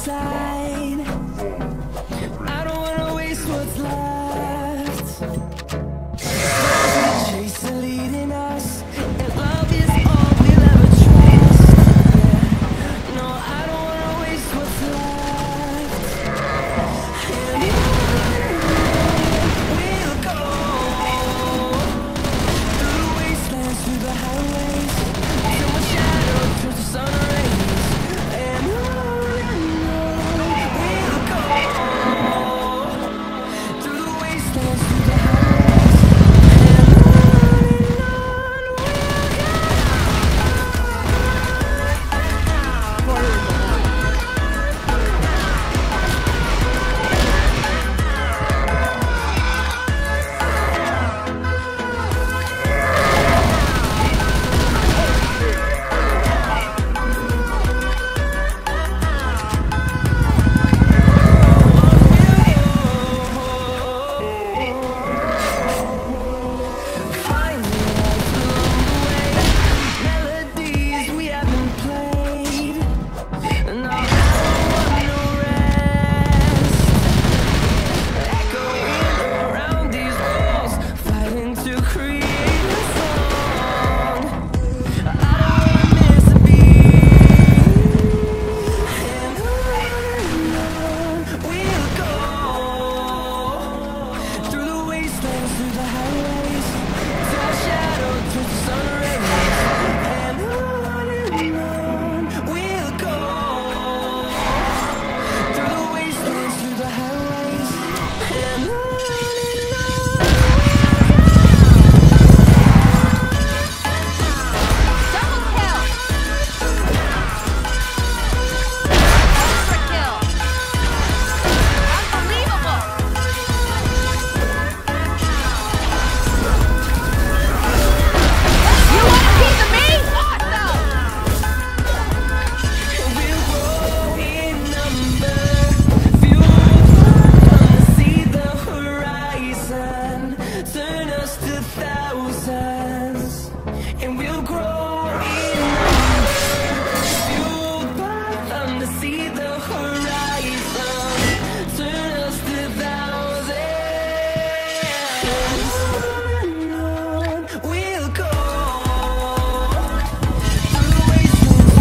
inside. I don't wanna waste what's left. Stars we chase are leading us, and love is all we'll ever trust. Yeah. No, I don't wanna waste what's left. And we'll go through the wastelands, through the highways, till my shadow turns to sun rays. And we'll go through the wastelands, through the highways, and melodies we haven't played. No, I don't want no rest. Echoing around these walls, fighting to create a song. I don't wanna miss a beat. And on we'll go through the wastelands, through the highways, till our shadow turns to sun rays. And on we'll go through the wastelands, through the highways, and on. Double kill! Ultra kill! Unbelievable! You want a piece of me? Awesome! We'll grow in number, fueled to see the horizon, turn us to thousands. And we'll grow in number, fueled by them to see the horizon, turn us to thousands. And on we'll go through the wastelands,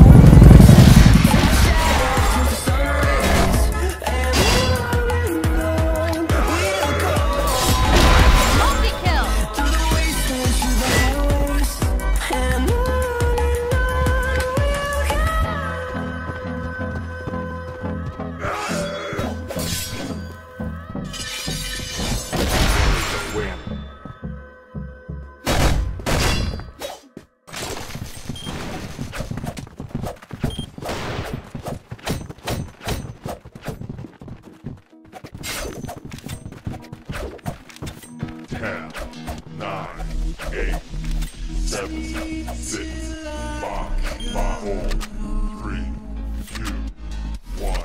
through the highways, till our shadows turn to sun rays. And on we'll go Multi-kill! through the wastelands, through the highways, and on we'll go. Ten, 9, 8, 7, 6, 5, 4, 3, 2, 1.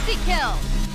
Multi-kill!